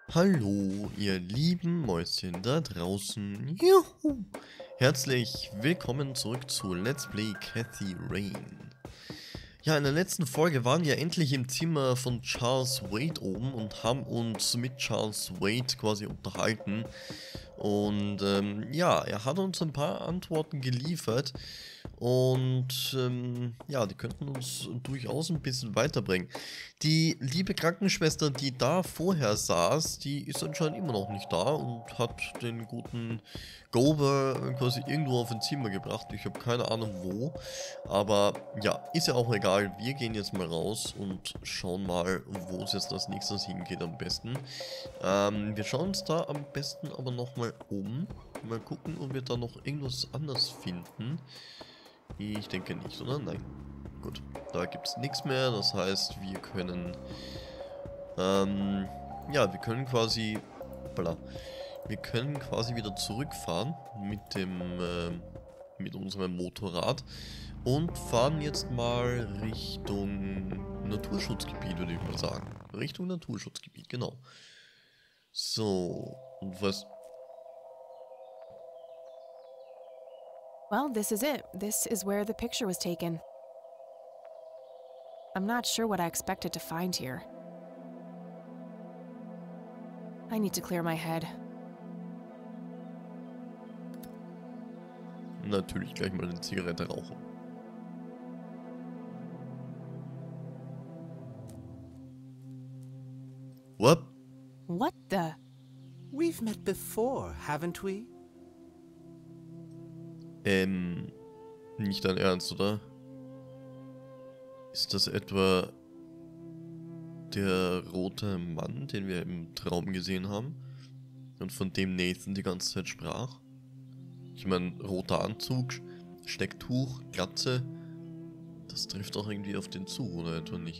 Hallo, ihr lieben Mäuschen da draußen. Juhu! Herzlich willkommen zurück zu Let's Play Cathy Rain. Ja, in der letzten Folge waren wir endlich im Zimmer von Charles Wade oben und haben uns mit Charles Wade quasi unterhalten. Und ja, er hat uns ein paar Antworten geliefert. Und ja, die könnten uns durchaus ein bisschen weiterbringen. Die liebe Krankenschwester, die da vorher saß, die ist anscheinend immer noch nicht da und hat den guten Gober quasi irgendwo auf ein Zimmer gebracht. Ich habe keine Ahnung wo. Aber ja, ist ja auch egal. Wir gehen jetzt mal raus und schauen mal, wo es jetzt als nächstes hingeht am besten. Wir schauen uns da am besten aber nochmal um. Mal gucken, ob wir da noch irgendwas anderes finden. Ich denke nicht, oder? Nein. Gut, da gibt es nichts mehr. Das heißt, wir können... ja, wir können quasi... Voilà, wir können quasi wieder zurückfahren mit dem... mit unserem Motorrad. Und fahren jetzt mal Richtung Naturschutzgebiet, würde ich mal sagen. Richtung Naturschutzgebiet, genau. So, und was... Well, this is it. This is where the picture was taken. I'm not sure what I expected to find here. I need to clear my head. Natürlich gleich mal eine Zigarette rauchen. What? What the? We've met before, haven't we? Nicht dein Ernst, oder? Ist das etwa der rote Mann, den wir im Traum gesehen haben? Und von dem Nathan die ganze Zeit sprach? Ich meine, roter Anzug, Stecktuch, Glatze. Das trifft auch irgendwie auf den zu, oder etwa nicht?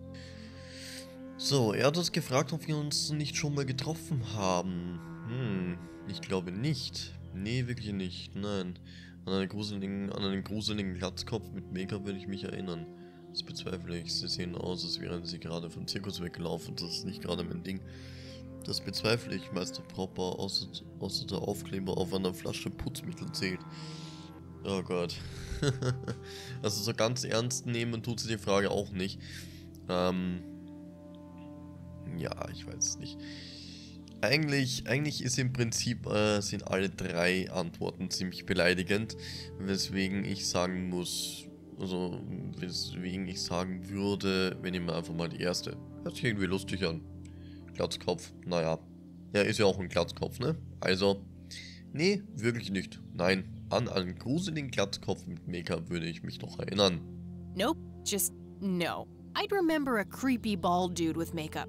So, er hat uns gefragt, ob wir uns nicht schon mal getroffen haben. Ich glaube nicht. Nee, wirklich nicht. Nein. An einen gruseligen Glatzkopf mit Make-up würde ich mich erinnern. Das bezweifle ich. Sie sehen aus, als wären sie gerade vom Zirkus weggelaufen. Das ist nicht gerade mein Ding. Das bezweifle ich, Meister Propper, außer der Aufkleber auf einer Flasche Putzmittel zählt. Oh Gott. Also so ganz ernst nehmen tut sie die Frage auch nicht. Ja, ich weiß es nicht. Eigentlich ist im Prinzip, sind alle drei Antworten ziemlich beleidigend, weswegen ich sagen muss, also weswegen ich sagen würde, wir nehmen einfach mal die erste. Hört sich irgendwie lustig an. Glatzkopf, naja. Ja, ist ja auch ein Glatzkopf, ne? Also, nee, wirklich nicht. Nein, an einen gruseligen Glatzkopf mit Make-up würde ich mich doch erinnern. Nope, just no. I'd remember a creepy bald dude with makeup.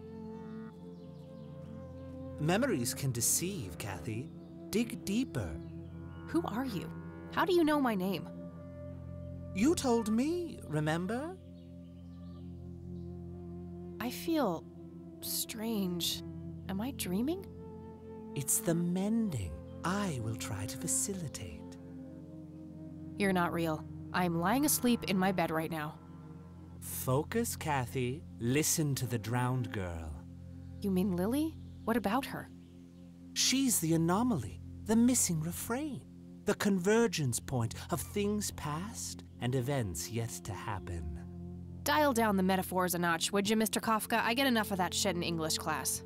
Memories can deceive, Cathy. Dig deeper. Who are you? How do you know my name? You told me, remember? I feel strange. Am I dreaming? It's the mending I will try to facilitate. You're not real. I'm lying asleep in my bed right now. Focus, Cathy. Listen to the drowned girl. You mean Lily? What about her? She's the anomaly, the missing refrain, the convergence point of things past and events yet to happen. Dial down the metaphors a notch, would you, Mr. Kafka? I get enough of that shit in English class.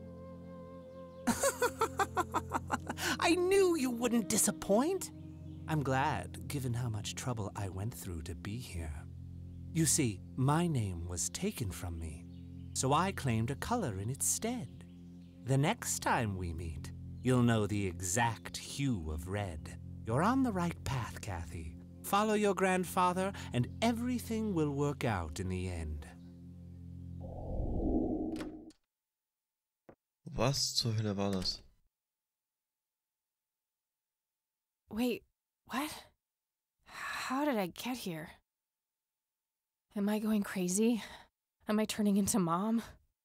I knew you wouldn't disappoint. I'm glad, given how much trouble I went through to be here. You see, my name was taken from me, so I claimed a color in its stead. The next time we meet, you'll know the exact hue of red. You're on the right path, Cathy. Follow your grandfather, and everything will work out in the end. Was zur Hölle war das? Wait, what? How did I get here? Am I going crazy? Am I turning into Mom?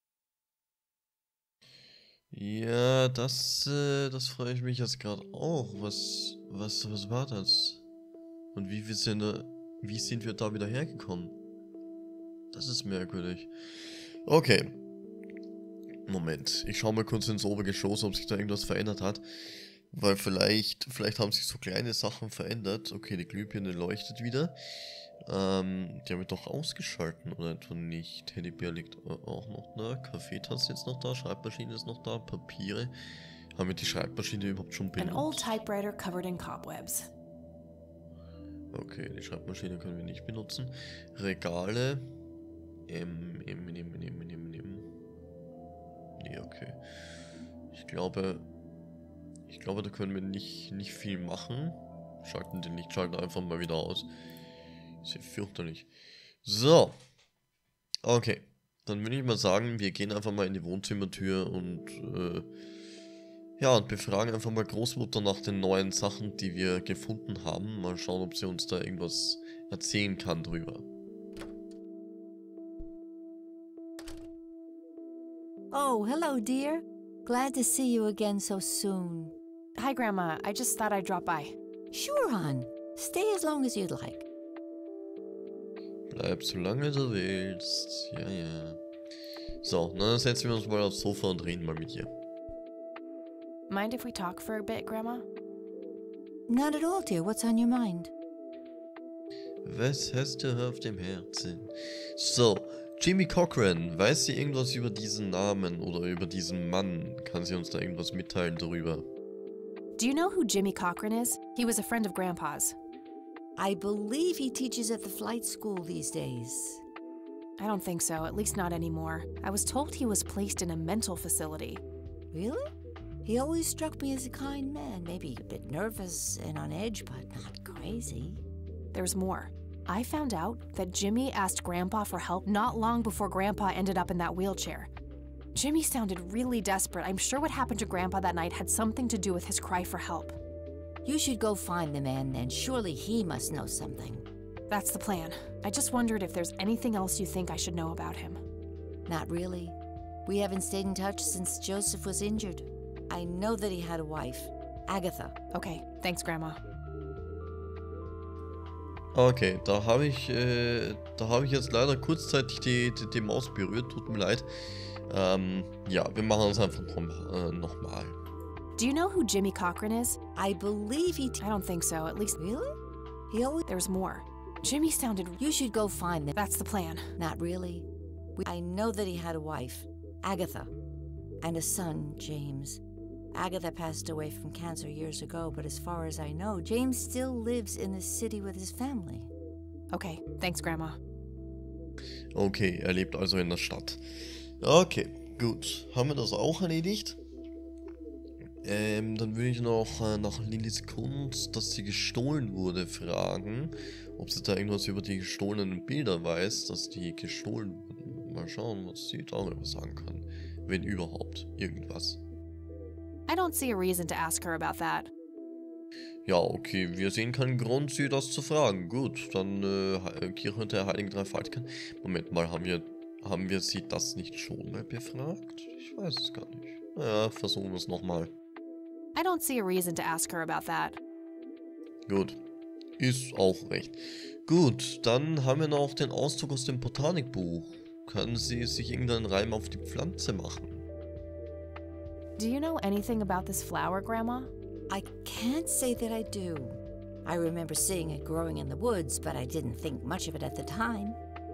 Ja, das freue ich mich jetzt gerade auch. Was war das? Und wie sind wir da wieder hergekommen? Das ist merkwürdig. Okay. Moment, ich schaue mal kurz ins Obergeschoss, ob sich da irgendwas verändert hat. Weil vielleicht haben sich so kleine Sachen verändert. Okay, die Glühbirne leuchtet wieder. Die haben wir doch ausgeschalten, oder etwa nicht? Teddybär liegt auch noch da. Kaffeetasse ist jetzt noch da. Schreibmaschine ist noch da. Papiere. Haben wir die Schreibmaschine überhaupt schon An old benutzt? typewriter covered in cobwebs. Okay, die Schreibmaschine können wir nicht benutzen. Regale. Nee, okay. Ich glaube, da können wir nicht viel machen. Schalten den Lichtschalter einfach mal wieder aus. Ist ja fürchterlich. So. Okay. Dann würde ich mal sagen, wir gehen einfach mal in die Wohnzimmertür und ja, und befragen einfach mal Großmutter nach den neuen Sachen, die wir gefunden haben. Mal schauen, ob sie uns da irgendwas erzählen kann drüber. Oh, hello, dear. Glad to see you again so soon. Hi, Grandma. I just thought I'd drop by. Sure, hon. Stay as long as you'd like. Bleib so lange du willst. Ja, ja. So, dann setzen wir uns mal aufs Sofa und reden mal mit ihr. Mind if we talk for a bit, Grandma? Not at all, dear. What's on your mind? Was hast du auf dem Herzen? So, Jimmy Cochran, weiß sie irgendwas über diesen Namen oder über diesen Mann? Kann sie uns da irgendwas mitteilen darüber? Do you know who Jimmy Cochran is? He was a friend of Grandpa's. I believe he teaches at the flight school these days. I don't think so, at least not anymore. I was told he was placed in a mental facility. Really? He always struck me as a kind man, maybe a bit nervous and on edge, but not crazy. There's more. I found out that Jimmy asked Grandpa for help not long before Grandpa ended up in that wheelchair. Jimmy sounded really desperate. I'm sure what happened to Grandpa that night had something to do with his cry for help. You should go find the man then. Surely he must know something. That's the plan. I just wondered if there's anything else you think I should know about him. Not really. We haven't stayed in touch since Joseph was injured. I know that he had a wife, Agatha. Okay, thanks, Grandma. Okay, da habe ich jetzt leider kurzzeitig die Maus berührt, tut mir leid. Ja, wir machen es einfach nochmal. Do you know who Jimmy Cochran is? I believe he... I don't think so, at least... Really? He always... There's more. Jimmy sounded... You should go find them. That's the plan. Not really. I know that he had a wife, Agatha, and a son, James. Agatha passed away from cancer years ago, but as far as I know, James still lives in the city with his family. Okay, thanks, Grandma. Okay, er lebt also in der Stadt. Okay, gut. Haben wir das auch erledigt? Dann würde ich noch nach Lillys Kunst, dass sie gestohlen wurde, fragen. Ob sie da irgendwas über die gestohlenen Bilder weiß, dass die gestohlen wurden. Mal schauen, was sie darüber sagen kann. Wenn überhaupt. Irgendwas. I don't see a reason to ask her about that. Ja, okay, wir sehen keinen Grund, sie das zu fragen. Gut, dann Kirche der Heiligen Dreifaltigkeit. Moment mal, haben wir sie das nicht schon mal befragt? Ich weiß es gar nicht. Naja, versuchen wir es nochmal. I don't see a reason to ask her about that. Gut, ist auch recht. Gut, dann haben wir noch den Auszug aus dem Botanikbuch. Können Sie sich irgendeinen Reim auf die Pflanze machen? Do you know anything about this flower, Grandma? I can't say that I do. I remember seeing it growing in the woods, but I didn't think much of it at the time.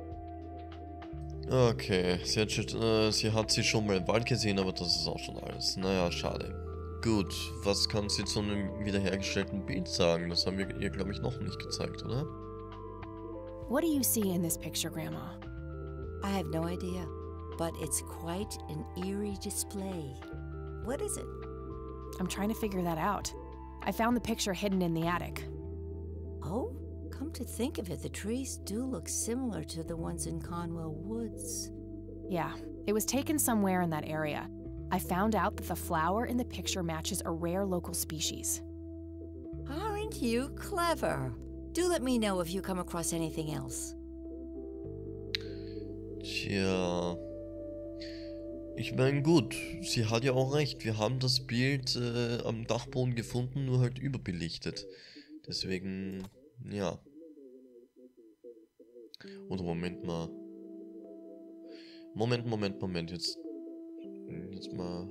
Okay, sie hat sie schon mal im Wald gesehen, aber das ist auch schon alles. Naja, schade. Gut, was kann sie zu einem wiederhergestellten Bild sagen? Das haben wir ihr, glaube ich, noch nicht gezeigt, oder? What do you see in this picture, Grandma? I have no idea, but it's quite an eerie display. What is it? I'm trying to figure that out. I found the picture hidden in the attic. Oh, come to think of it, the trees do look similar to the ones in Conwell Woods. Yeah, it was taken somewhere in that area. I found out that the flower in the picture matches a rare local species. Aren't you clever? Do let me know if you come across anything else. Tja. Ich meine, gut, sie hat ja auch recht. Wir haben das Bild am Dachboden gefunden, nur halt überbelichtet. Deswegen, ja. Oder Moment mal. Moment. jetzt mal...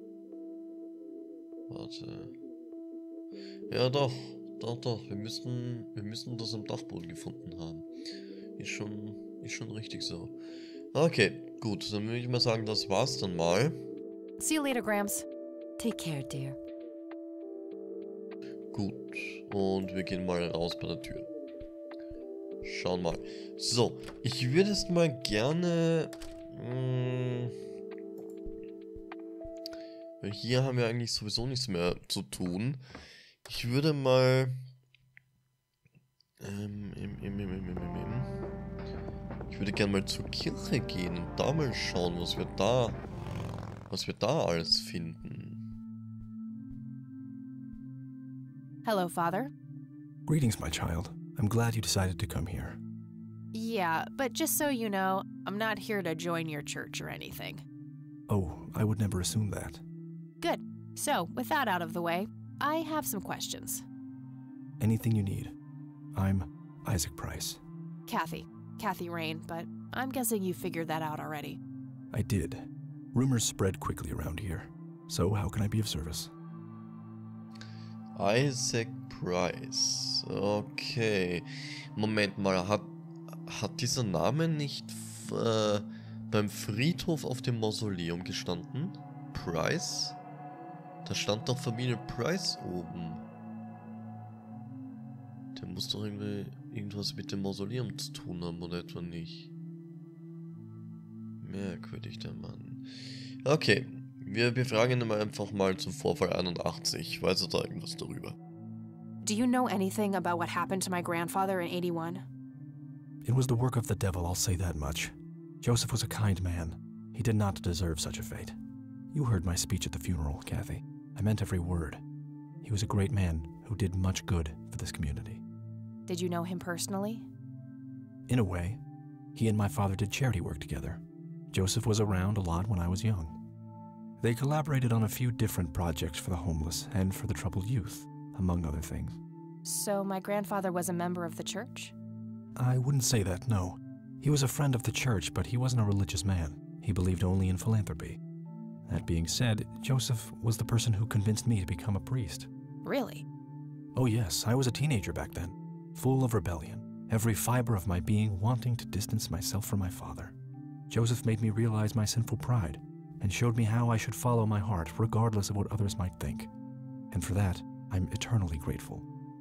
Warte. Ja doch. Doch. Wir müssen das am Dachboden gefunden haben. Ist schon richtig so. Okay, gut. Dann würde ich mal sagen, das war's dann mal. See you later, Gramps. Take care, dear. Gut. Und wir gehen mal raus bei der Tür. Schauen mal. So, ich würde jetzt mal gerne... weil hier haben wir eigentlich sowieso nichts mehr zu tun. Ich würde mal... Ich würde gerne mal zur Kirche gehen und da mal schauen, was wir da alles finden. Hello, Father. Greetings, my child. I'm glad you decided to come here. Yeah, but just so you know, I'm not here to join your church or anything. Oh, I would never assume that. Good. So, with that out of the way, I have some questions. Anything you need. I'm Isaac Price. Kathy Rain, but I'm guessing you figured that out already. I did. Rumors spread quickly around here. So how can I be of service? Isaac Price. Okay. Moment mal, hat dieser Name nicht beim Friedhof auf dem Mausoleum gestanden? Price? Da stand doch Familie Price oben. Der muss doch irgendwie irgendwas mit dem Mausoleum zu tun haben, oder etwa nicht? Merkwürdig, der Mann. Okay, wir befragen ihn einfach mal zum Vorfall 81. Weiß er da irgendwas darüber? Do you know anything about what happened to my grandfather in 81? It was the work of the devil, I'll say that much. Joseph was a kind man. He did not deserve such a fate. You heard my speech at the funeral, Kathy. I meant every word. He was a great man who did much good for this community. Did you know him personally? In a way, he and my father did charity work together. Joseph was around a lot when I was young. They collaborated on a few different projects for the homeless and for the troubled youth, among other things. So my grandfather was a member of the church? I wouldn't say that, no. He was a friend of the church, but he wasn't a religious man. He believed only in philanthropy. That being said, Joseph was the person who convinced me to become a priest. Really? Oh yes, I was a teenager back then, full of rebellion, every fiber of my being wanting to distance myself from my father. Joseph made me realize my sinful pride and showed me how I should follow my heart regardless of what others might think. And for that, I'm eternally grateful.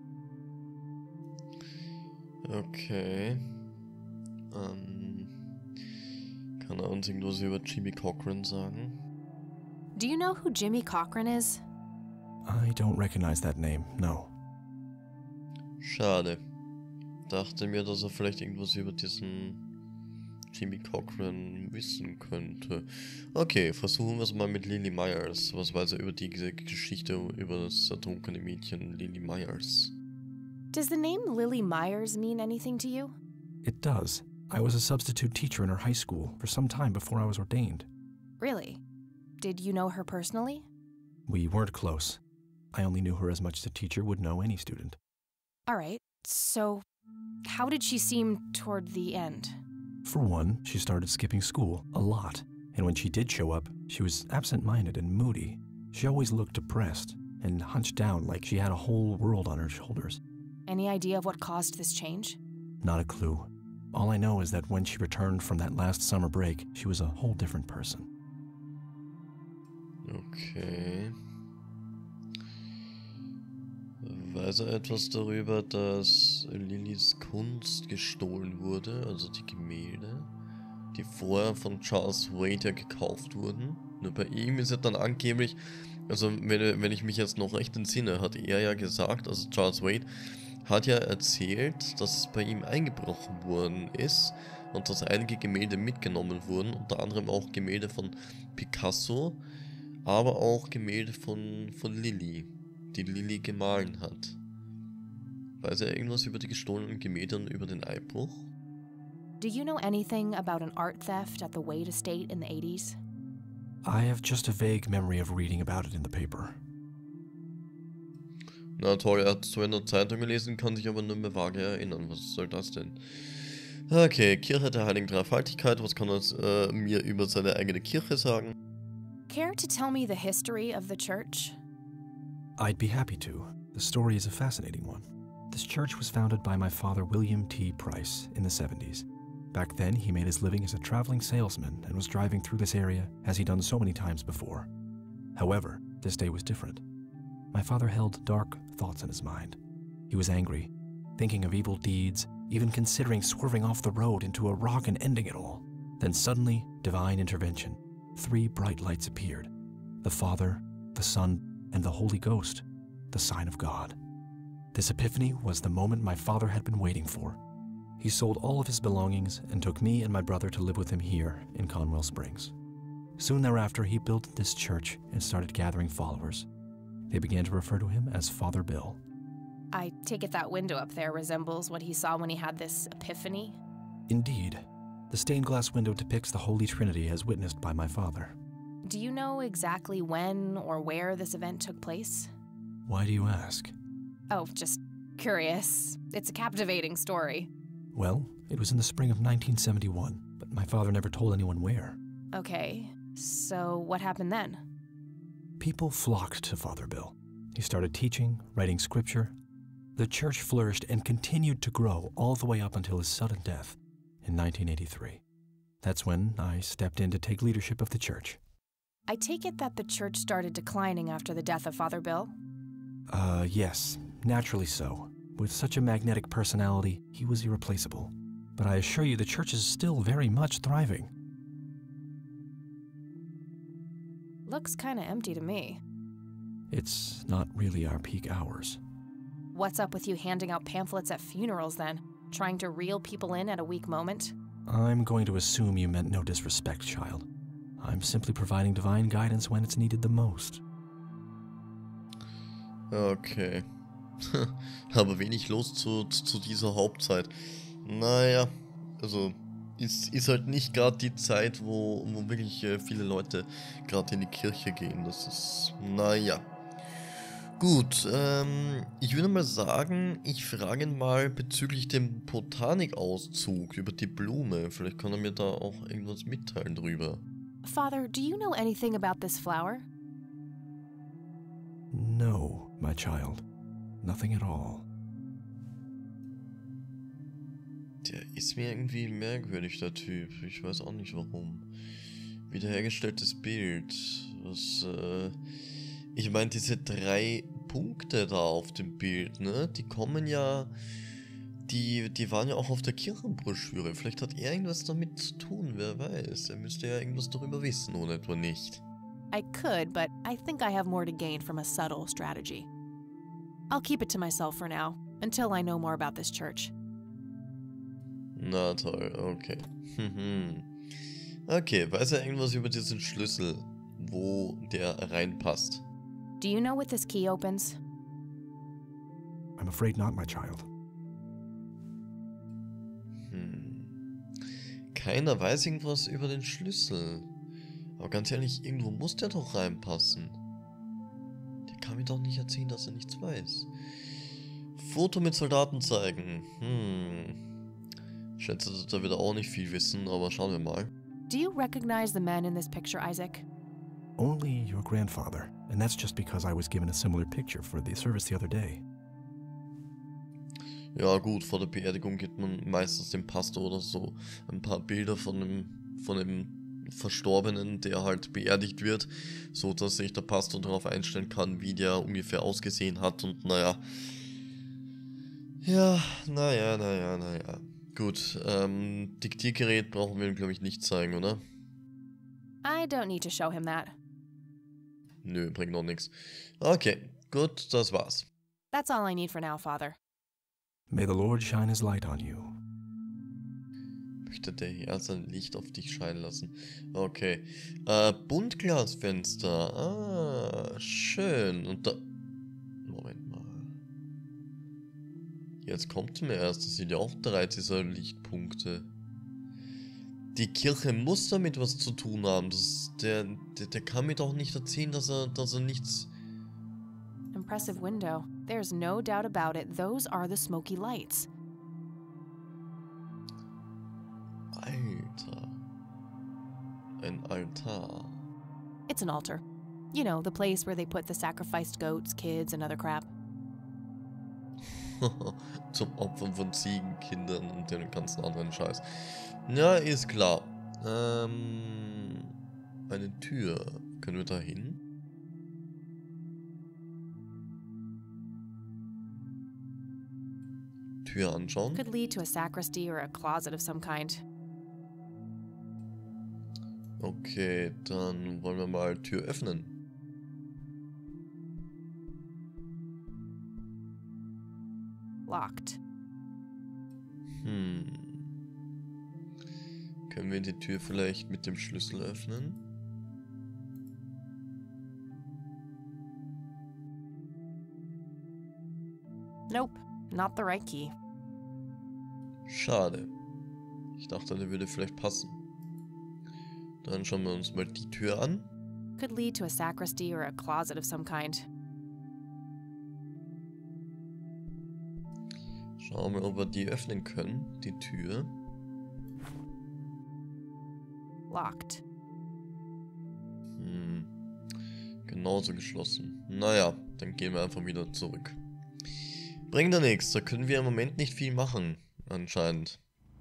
Okay. Kann er uns irgendwas über Jimmy Cochran sagen? Do you know who Jimmy Cochran is? I don't recognize that name, no. Schade. Dachte mir, dass er vielleicht irgendwas über diesen Jimmy Cochran wissen könnte. Okay, versuchen wir es mal mit Lily Myers. Was weiß er über die Geschichte über das ertrunkene Mädchen Lily Myers? Does the name Lily Myers mean anything to you? It does. I was a substitute teacher in her high school for some time before I was ordained. Really? Did you know her personally? We weren't close. I only knew her as much as a teacher would know any student. All right, so how did she seem toward the end? For one, she started skipping school a lot, and when she did show up, she was absent-minded and moody. She always looked depressed and hunched down like she had a whole world on her shoulders. Any idea of what caused this change? Not a clue. All I know is that when she returned from that last summer break, she was a whole different person. Okay. Weiß er etwas darüber, dass Lillys Kunst gestohlen wurde, also die Gemälde, die vorher von Charles Wade ja gekauft wurden? Nur bei ihm ist ja dann angeblich, also wenn ich mich jetzt noch recht entsinne, hat er ja gesagt, also Charles Wade hat ja erzählt, dass bei ihm eingebrochen worden ist und dass einige Gemälde mitgenommen wurden, unter anderem auch Gemälde von Picasso, aber auch Gemälde von Lily, die Lily gemahlen hat. Weiß er irgendwas über die gestohlenen Gemälde und über den Einbruch? Do you know anything about an art theft at the Wade estate in the 80s? I have just a vague memory of reading about it in the paper. Na toll, er hat es zwar in der Zeitung gelesen, kann sich aber nur mehr vage erinnern. Was soll das denn? Okay, Kirche der Heiligen Dreifaltigkeit. Was kann er mir über seine eigene Kirche sagen? care to tell me the history of the church? I'd be happy to. The story is a fascinating one. This church was founded by my father, William T. Price, in the 70s. Back then, he made his living as a traveling salesman and was driving through this area as he'd done so many times before. However, this day was different. My father held dark thoughts in his mind. He was angry, thinking of evil deeds, even considering swerving off the road into a rock and ending it all. Then suddenly, divine intervention. 3 bright lights appeared. The Father, the Son, and the Holy Ghost, the sign of God. This epiphany was the moment my father had been waiting for. He sold all of his belongings and took me and my brother to live with him here in Conwell Springs. Soon thereafter, he built this church and started gathering followers. They began to refer to him as Father Bill. I take it that window up there resembles what he saw when he had this epiphany? Indeed, the stained glass window depicts the Holy Trinity as witnessed by my father. Do you know exactly when or where this event took place? Why do you ask? Oh, just curious. It's a captivating story. Well, it was in the spring of 1971, but my father never told anyone where. Okay, so what happened then? People flocked to Father Bill. He started teaching, writing scripture. The church flourished and continued to grow all the way up until his sudden death in 1983. That's when I stepped in to take leadership of the church. I take it that the church started declining after the death of Father Bill? Yes, naturally so. With such a magnetic personality, he was irreplaceable. But I assure you the church is still very much thriving. Looks kinda empty to me. It's not really our peak hours. What's up with you handing out pamphlets at funerals then? Trying to reel people in at a weak moment? I'm going to assume you meant no disrespect, child. I'm simply providing divine guidance when it's needed the most. Okay. Aber wenig los zu dieser Hauptzeit. Naja, also ist halt nicht gerade die Zeit, wo wirklich viele Leute gerade in die Kirche gehen. Das ist, naja. Gut, ich würde mal sagen, ich frage ihn mal bezüglich dem Botanikauszug über die Blume. Vielleicht kann er mir da auch irgendwas mitteilen drüber. Father, do you know anything about this flower? No, my child. Nothing at all. Der ist mir irgendwie merkwürdig, der Typ. Ich weiß auch nicht warum. Wiederhergestelltes Bild. Was, ich meine, diese 3 Punkte da auf dem Bild, ne? Die kommen ja... Die waren ja auch auf der Kirchenbroschüre. Vielleicht hat er irgendwas damit zu tun, wer weiß. Er müsste ja irgendwas darüber wissen, oder etwa nicht. I could, but I think I have more to gain from a subtle strategy. I'll keep it to myself for now, until I know more about this church. Na toll, okay. Okay, weiß er irgendwas über diesen Schlüssel, wo der reinpasst? Do you know what this key opens? I'm afraid not, my child. Keiner weiß irgendwas über den Schlüssel. Aber ganz ehrlich, irgendwo muss der doch reinpassen. Der kann mir doch nicht erzählen, dass er nichts weiß. Foto mit Soldaten zeigen. Ich schätze, da wird er auch nicht viel wissen, aber schauen wir mal. Do you recognize the men in this picture, Isaac? Only your grandfather, and that's just because I was given a similar picture for the service the other day. Ja gut, vor der Beerdigung gibt man meistens dem Pastor oder so ein paar Bilder von dem Verstorbenen, der halt beerdigt wird, so dass sich der Pastor darauf einstellen kann, wie der ungefähr ausgesehen hat und naja. Ja, naja. Gut, Diktiergerät brauchen wir ihm, glaube ich, nicht zeigen, oder? I don't need to show him that. Nö, bringt noch nichts. Okay, gut, das war's. That's all I need for now, Father. May the Lord shine his light on you. Möchte der Herr sein Licht auf dich scheinen lassen. Okay. Buntglasfenster. Ah, schön. Und da... Moment mal. Jetzt kommt mir erst, das sind ja auch 3 dieser Lichtpunkte. Die Kirche muss damit was zu tun haben. Der kann mir doch nicht erzählen, dass er nichts... Impressive window. There's no doubt about it. Those are the smoky lights. Alter. Ein Altar. It's an altar. You know, the place where they put the sacrificed goats, kids, and other crap. Zum Opfern von Ziegen, Kindern und den ganzen anderen Scheiß. Ja, ist klar. Eine Tür. Können wir da hin? Tür anschauen. Could lead to a sacristy or a closet of some kind. Okay, dann wollen wir mal Tür öffnen. Locked. Können wir die Tür vielleicht mit dem Schlüssel öffnen? Nope, not the right key. Schade. Ich dachte, der würde vielleicht passen. Dann schauen wir uns mal die Tür an. Could lead to a sacristy or a closet of some kind. Schauen wir, ob wir die öffnen können, die Tür. Locked. Genauso geschlossen. Naja, dann gehen wir einfach wieder zurück. Bringt ja nichts, da können wir im Moment nicht viel machen, anscheinend.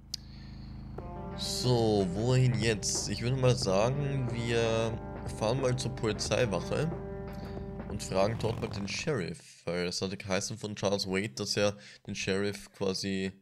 So, wohin jetzt? Ich würde mal sagen, wir fahren mal zur Polizeiwache und fragen dort mal den Sheriff, weil es hatte geheißen von Charles Wade, dass er den Sheriff quasi,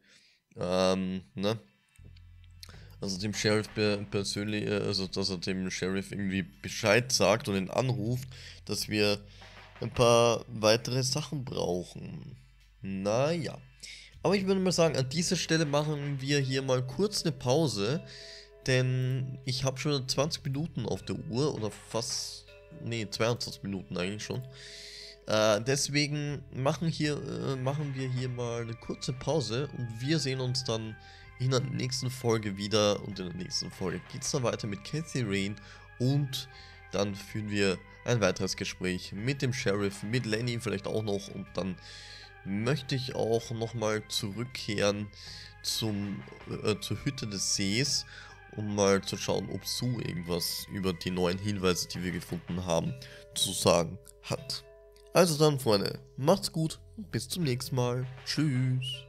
also dem Sheriff persönlich, also dass er dem Sheriff irgendwie Bescheid sagt und ihn anruft, dass wir ein paar weitere Sachen brauchen. Naja. Aber ich würde mal sagen, an dieser Stelle machen wir hier mal kurz eine Pause, denn ich habe schon 20 Minuten auf der Uhr oder fast, 22 Minuten eigentlich schon. Deswegen machen wir hier mal eine kurze Pause und wir sehen uns dann in der nächsten Folge wieder und in der nächsten Folge geht es dann weiter mit Kathy Rayne und dann führen wir ein weiteres Gespräch mit dem Sheriff, mit Lenny vielleicht auch noch und dann möchte ich auch nochmal zurückkehren zur Hütte des Sees, um mal zu schauen, ob Sue irgendwas über die neuen Hinweise, die wir gefunden haben, zu sagen hat. Also dann, Freunde, macht's gut und bis zum nächsten Mal. Tschüss.